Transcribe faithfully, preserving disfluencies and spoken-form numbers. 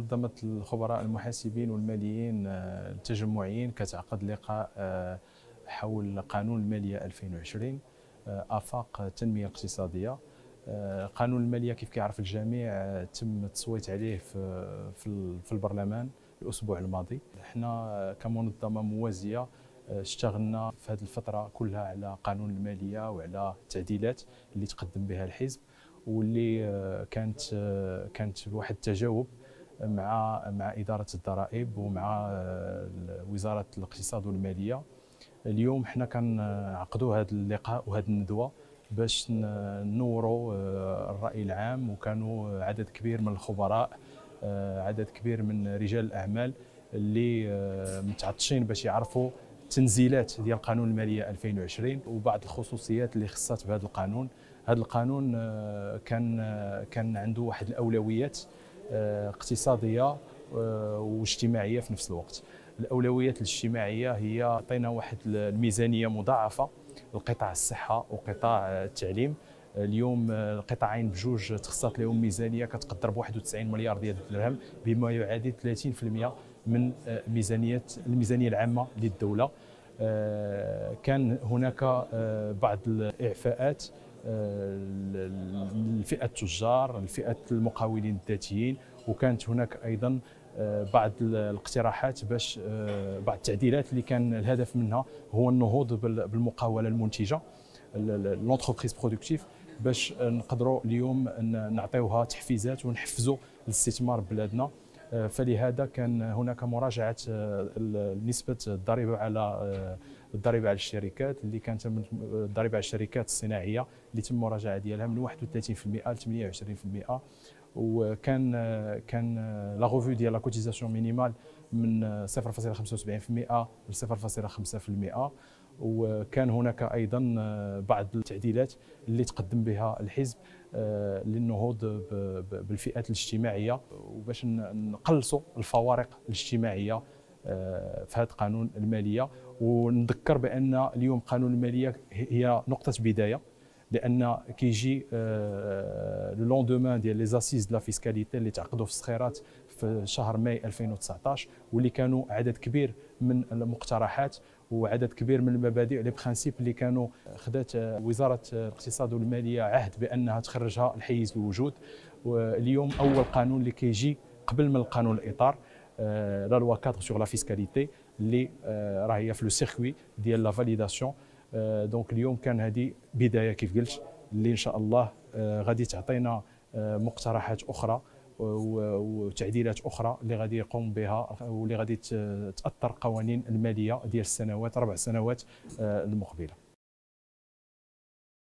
منظمة الخبراء المحاسبين والماليين التجمعيين كتعقد لقاء حول قانون المالية ألفين وعشرين آفاق التنمية الاقتصادية. قانون المالية كيف كيعرف الجميع تم التصويت عليه في في البرلمان الأسبوع الماضي. احنا كمنظمة موازية اشتغلنا في هذه الفترة كلها على قانون المالية وعلى التعديلات اللي تقدم بها الحزب، واللي كانت كانت واحد التجاوب مع مع إدارة الضرائب ومع وزارة الاقتصاد والمالية. اليوم حنا كنعقدوا هذا اللقاء وهذه الندوة باش نوروا الرأي العام، وكانوا عدد كبير من الخبراء، عدد كبير من رجال الأعمال اللي متعطشين باش يعرفوا تنزيلات ديال قانون المالية ألفين وعشرين وبعض الخصوصيات اللي خصات بهذا القانون. هذا القانون كان كان عنده واحد الأولويات اقتصادية واجتماعية في نفس الوقت. الأولويات الاجتماعية هي عطينا واحد الميزانية مضاعفة لقطاع الصحة وقطاع التعليم. اليوم القطاعين بجوج تخصصت لهم ميزانية كتقدر ب واحد وتسعين مليار ديال الدرهم، بما يعادل ثلاثين بالمئة من ميزانية الميزانية العامة للدولة. كان هناك بعض الإعفاءات لفئة التجار، لفئة المقاولين الذاتيين، وكانت هناك أيضا بعض الاقتراحات باش بعض التعديلات اللي كان الهدف منها هو النهوض بالمقاولة المنتجة، لونتربريز برودكتيف، باش نقدروا اليوم نعطيوها تحفيزات ونحفزوا الاستثمار ببلادنا. فلهذا كان هناك مراجعة نسبة الضريبة على الضريبة على الشركات، اللي كانت الضريبة على الشركات الصناعية اللي تم المراجعة ديالها من واحد وثلاثين بالمئة ل ثمانية وعشرين بالمئة. وكان كان لا غوفو ديال لا كوتيزاسيون مينيمال من صفر فاصلة خمسة وسبعين بالمئة ل صفر فاصلة خمسة بالمئة. وكان هناك ايضا بعض التعديلات اللي تقدم بها الحزب للنهوض بالفئات الاجتماعيه وباش نقلصوا الفوارق الاجتماعيه في هذا قانون الماليه. ونذكر بان اليوم قانون الماليه هي نقطه بدايه، لان كيجي لو لوندومان ديال لي زاسيز دو لا فيسكاليتي اللي تعقدوا في الصخيرات في شهر ماي ألفين وتسعطاش، واللي كانوا عدد كبير من المقترحات وعدد كبير من المبادئ لي برانسيب اللي كانوا خدات وزاره الاقتصاد والماليه عهد بانها تخرجها الحيز الوجود. واليوم اول قانون اللي كيجي قبل من القانون الاطار، لا لوا كادر سور لا فيسكاليتي، اللي راه هي في لو سيركوي ديال لا فاليداسيون. دونك اليوم كان هذه بدايه كيف قلت، اللي ان شاء الله غادي تعطينا مقترحات اخرى وتعديلات اخرى اللي غادي يقوم بها واللي غادي تاثر قوانين الماليه ديال السنوات اربع سنوات المقبله.